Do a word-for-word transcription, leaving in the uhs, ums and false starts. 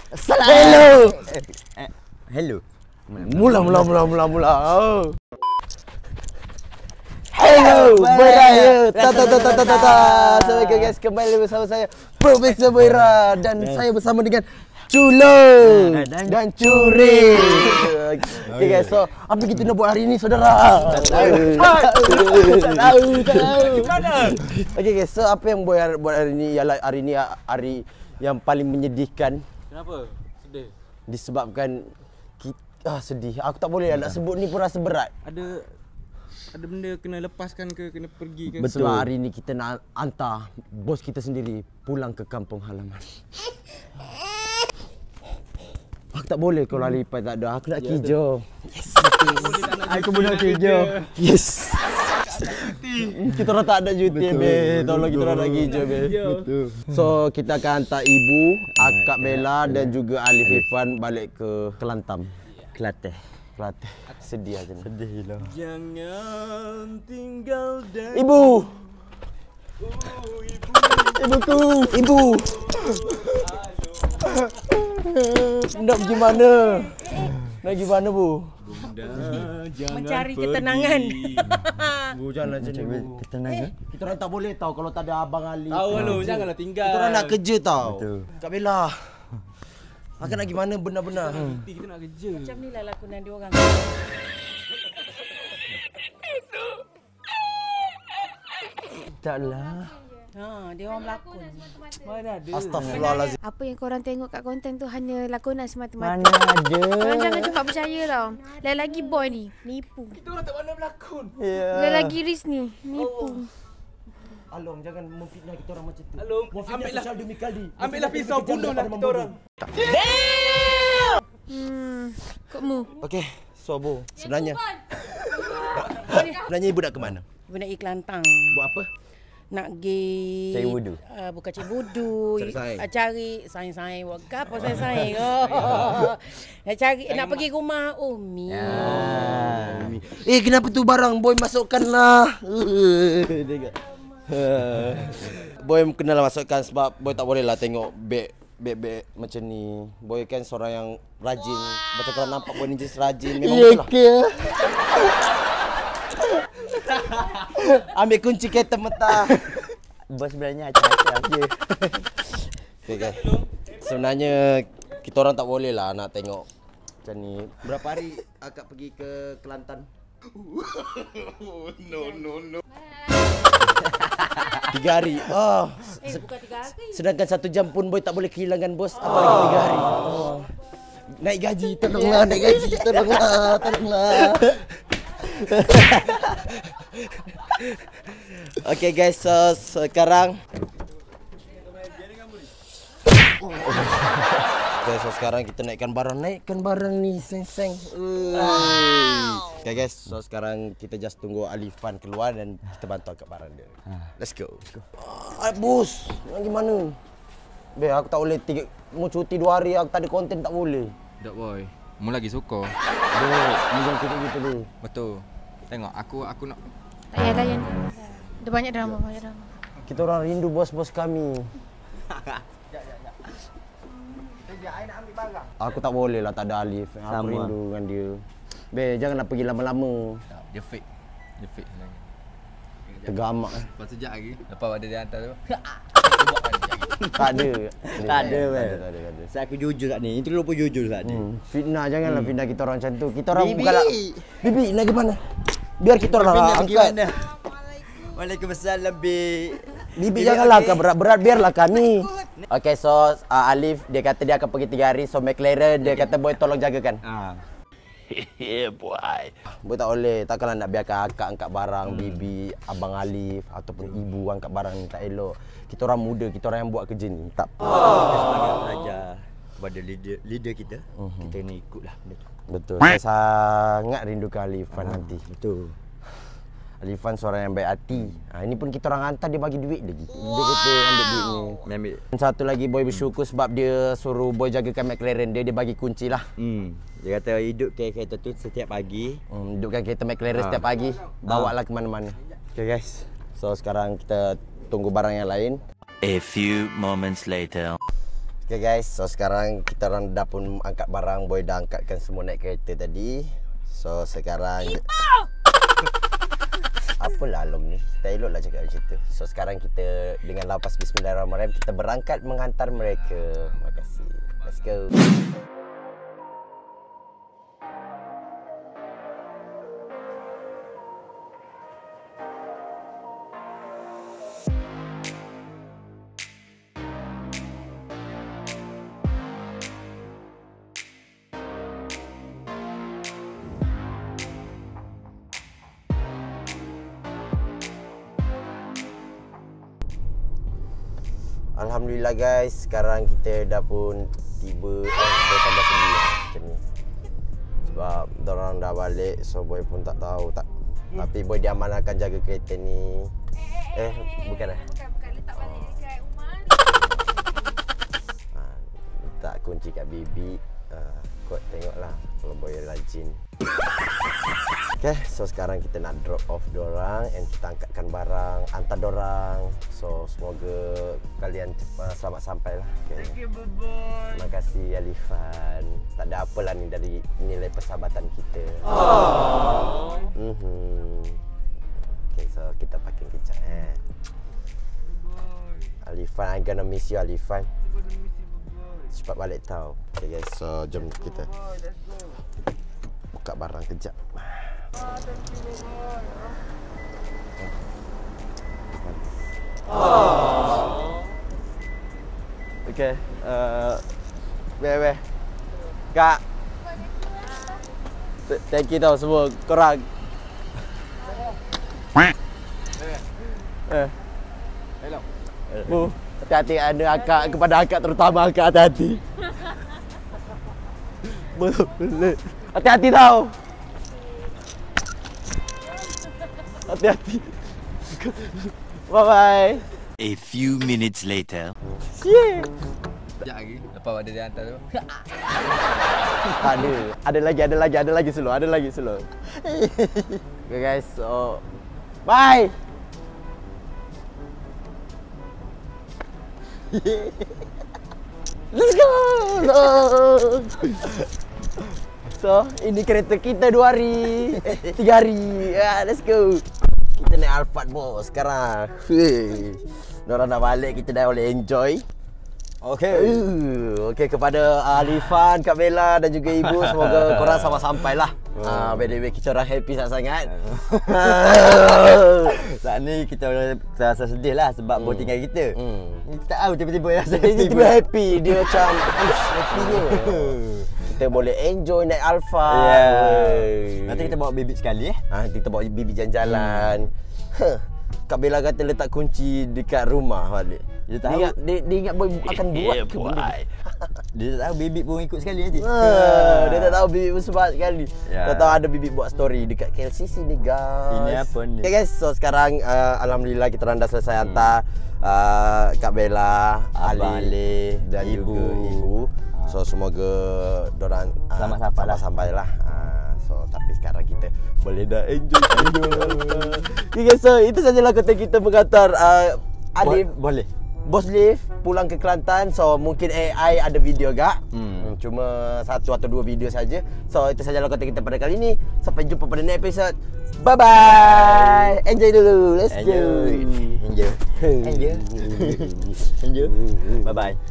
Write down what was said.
Hello. Hello. Mula mula mula mula mula. Hello, beraya. Ta ta ta ta ta ta. Assalamualaikum guys, kembali bersama saya Profesor Boira dan saya bersama dengan Culo dan Curi. Okay guys, so apa kita nak buat hari ni saudara? Tak tahu. Tak tahu, tak tahu. Gimana? Okay guys, so apa yang buat buat hari ni ialah hari ni hari yang paling menyedihkan. Kenapa? Sedih. Disebabkan kita ah, sedih. Aku tak boleh nak sebut ni pun rasa berat. Ada ada benda kena lepaskan ke, kena pergi ke? Betul. Sebab hari ni kita nak hantar bos kita sendiri pulang ke kampung halaman. Aku tak boleh kalau lipat tak ada. Aku nak ya, kijau. Yes. Aku pun nak kijau. Yes. Kita orang tak ada cuti be. Tolong kita orang nak kijau be. Betul. So kita akan hantar ibu, akak Bella dan juga Alif Irfan balik ke Kelantan. Kelatih. Kelantan. Sedih aja ni. Sedih lah. Jangan tinggal dan Ibu. Ibuku. Ibu. Nak pergi mana? Nak pergi mana, Bu? Bunda, jangan mencari pergi. ketenangan. Bu, jangan macam ni, Bu. Ketenangan? Eh, kita orang tak boleh tahu kalau tak ada Abang Ali. Tahu lu, janganlah tinggal. Kita orang nak kerja tahu. Betul. Kak Bella. Akan nak pergi mana benar-benar? Hmm. Kita nak kerja. Macam ni lah lakonan dia orang. Taklah. Ha, dia orang berlakon. Mana ada? Astagfirullahalazim. Apa yang korang tengok kat konten tu hanya lakonan semata-mata. Mana ada? Korang jangan cepat percaya tau. Lagi boy ni, nipu. Kita orang tak pandai berlakon. Ya. Lagi Riz ni, nipu. Along, jangan memfitnah kita orang macam tu. Along, Memfitnah ambillah sosial demi kali. Ambillah pisau, bunuhlah kita orang. Hmm, kok mu? Okey, so Bu, sebenarnya sebenarnya ibu nak ke mana? Ibu nak pergi Kelantan. Buat apa? Nak pergi Cari wudu. Uh, bukan cari wudu. Cari saing. Uh, cari saing-saing. Buat apa saing-saing? Oh. Nak cari nak pergi rumah Umi. Ah. Eh, kenapa tu barang boy masukkanlah? Tengok. Boy kenalah masukkan sebab boy tak boleh lah tengok beg beg-beg macam ni. Boy kan seorang yang rajin. Macam kalau nampak boy ni jenis rajin memang betul lah. Ambil kunci kereta mentah. Bos sebenarnya acak-acak je. Okay guys. Sebenarnya kita orang tak boleh lah nak tengok macam ni. Berapa hari akak pergi ke Kelantan? No no no. Tiga hari. Oh. Eh, bukan tiga hari. Sedangkan satu jam pun boy tak boleh kehilangan bos. Apalagi tiga hari. Oh. Naik gaji, tolonglah naik gaji, tolonglah, tolonglah. Okay guys, so sekarang okay, so sekarang kita naikkan barang, naikkan barang ni, seng-seng. Wow. Okay guys, so sekarang kita just tunggu Alifan keluar dan kita bantu angkat barang dia. Let's go. Ah, bos, nak gimana? Be, aku tak boleh tiga, mau cuti dua hari, aku tak ada konten tak boleh. Tak boy, mu lagi suka. Be, ni jangan kita gitu deh. Betul. Tengok aku aku nak Tak payah layan. Ada banyak drama, banyak drama. Kita orang rindu bos-bos kami. Aku tak boleh lah tak ada Alif. Aku Sama. rindu dengan dia. Be, janganlah pergi lama-lama. dia fake. Dia fake sebenarnya. Tergamak. Lepas sejak lagi. Lepas ada dia hantar tu. Tak ada. Tak ada, tak Bel. ada, tak ada, tak ada. Saya aku jujur saat ni. Itu lupa jujur saat ni. Hmm. Fitnah, janganlah fitnah kita orang macam tu. Kita orang Bibi. bukanlah Bibi, nak ke mana? Biar kita orang Bibi nak lah pergi angkat. mana? Waalaikumsalam, Bi. Bibi janganlah ke berat-berat, biarlah kami. Okay, so uh, Alif dia kata dia akan pergi tiga hari. So McLaren dia kata boy tolong jagakan. Ah. Yeah boy. Boy tak boleh, takkanlah nak biarkan akak angkat barang, hmm. Bibi, Abang Alif ataupun ibu angkat barang ni, tak elok. Kita orang muda, kita orang yang buat kerja ni. Tak. Oh. Sebagai pelajar kepada leader leader kita, uh-huh. kita kena ikutlah benda tu. Betul. Saya sangat rindukan Alifan Ah, nanti. Betul. Alifan seorang yang baik hati. Ha, ini pun kita orang hantar dia bagi duit lagi. Dia kata ambil duit ni. Ni ambil. Satu lagi boy bersyukur sebab dia suruh boy jagakan McLaren dia, dia bagi kunci lah. Hmm. Dia kata hidup kereta tu setiap pagi. Hmm, hidupkan kereta McLaren Ha. setiap pagi. Bawa lah ke mana-mana. Okay guys. So sekarang kita tunggu barang yang lain. A few moments later. Okay guys, so sekarang kita orang dah pun angkat barang. Boy dah angkatkan semua naik kereta tadi. So sekarang apalah Long ni, tak eloklah cakap macam tu. So sekarang kita dengan lapas Bismillahirrahmanirrahim kita berangkat menghantar mereka. Terima kasih. Let's go. Alhamdulillah guys, sekarang kita dah pun tiba eh, Boy tambah sendiri macam ni. Sebab dorang dah balik, so Boy pun tak tahu tak. Hmm. Tapi Boy diamanahkan jaga kereta ni. Eh, bukan eh? Bukan, bukan. Letak balik dekat rumah. Ha, letak kunci kat bibi. Ha, kot tengoklah kalau Boy rajin. Okay, so sekarang kita nak drop off dorang and kita angkatkan barang, hantar dorang. So semoga kalian cepat selamat sampai lah. Okay. Thank you, bye-bye. Terima kasih Alifan. Tak ada apalah ni dari nilai persahabatan kita. Oh. Mm-hmm. Okay, so kita parking kejap eh. Bye. Alifan, I'm gonna miss you Alifan. I'm gonna miss you, bye-bye. Cepat balik tau. Okay guys, so jom kita Bye, let's go. buka barang kejap. Ah, thank you, bye-bye. Okay, uh, weh weh, kak, Th- thank you tau semua korang. Eh, Hello. bu, hati-hati ada akak kepada akak terutama akak hati-hati. Boleh, hati-hati tau. Hati-hati. Bye bye. A few minutes later. Yeah. Sekejap lagi. Lepas ada dia hantar tu. Tak ada. Ada lagi, ada lagi, ada lagi slow, ada lagi slow. Okay guys, so bye. Let's go. So, ini kereta kita dua hari, eh, tiga hari. Yeah, let's go. Kita naik Alphard bos sekarang. Hey. Diorang dah balik, kita dah boleh enjoy. Okay. Uh, okay, kepada Alifan, Kak Bella dan juga ibu, semoga korang sama sampai lah. Ah, by the way, kita orang happy sangat-sangat. Saat ni kita rasa sedih lah sebab Hmm. Boy tinggal kita. Hmm. Tak tahu tiba-tiba rasa Dia tiba-tiba happy, dia macam ush, happynya. Kita boleh enjoy naik Alphard. Yeah. Nanti kita bawa bibit sekali eh. Ah, kita bawa bibi jalan-jalan. Huh. Kak Bella kata letak kunci dekat rumah balik. Dia Dia tahu. ingat, dia, dia ingat boy akan buat Yeah, ke boy. benda. Dia tak tahu bibit pun ikut sekali nanti. Ah, dia tak tahu bibi pun sebab sekali. Ya. Tak tahu ada bibi buat story dekat K L C C ni guys. Ini apa ni? Okay guys, so sekarang uh, alhamdulillah kita orang dah selesai hantar uh, Kak Bella, Abang Ali dan Ibu. juga ibu. So semoga dorang uh, Selamat sampai lah. sampai lah. Uh, so tapi sekarang kita boleh dah enjoy enjoy. Okay guys, so itu sajalah konten kita mengantar uh, Adif Bo- boleh. Bos Lift pulang ke Kelantan. So mungkin A I ada video gak? Hmm. Cuma satu atau dua video saja. So itu sajalah konten kita pada kali ini. Sampai jumpa pada next episode. Bye bye. Enjoy dulu. Let's Enjoy. go. Enjoy. Enjoy. Enjoy. Bye bye.